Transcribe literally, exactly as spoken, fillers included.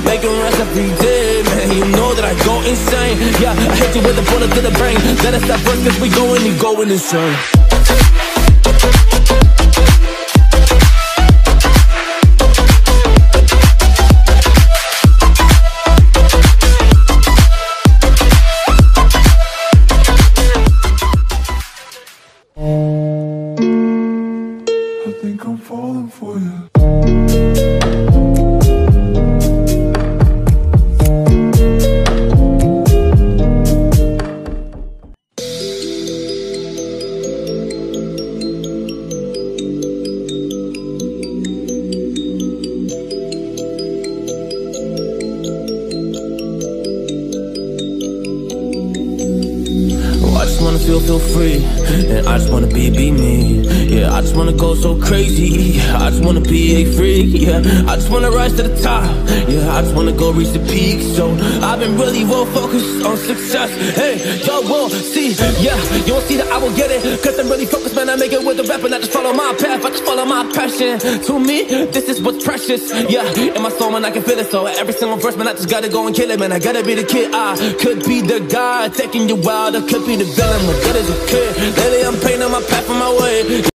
making rest every day, man. You know that I go insane. Yeah, I hit you with a bullet to the brain. Let us stop first, cause we going and going insane. I think I'm falling for you. I just wanna feel, feel free, and I just wanna be, be me. Yeah, I just wanna go so crazy. I just wanna be a freak. Yeah, I just wanna rise to the top. Yeah, I just wanna go reach the peak. So I've been really well focused on success. Hey, y'all will see. Yeah, you won't see that I will get it, cause I'm really focused, man. I make it with the rap and I just follow my path. I just follow my passion. To me, this is what's precious. Yeah, in my soul, man, I can feel it. So every single verse, man, I just gotta go and kill it, man. I gotta be the kid. I could be the guy taking you wild. I could be the villain, but good as a kid. Lately I'm painting my path on my way.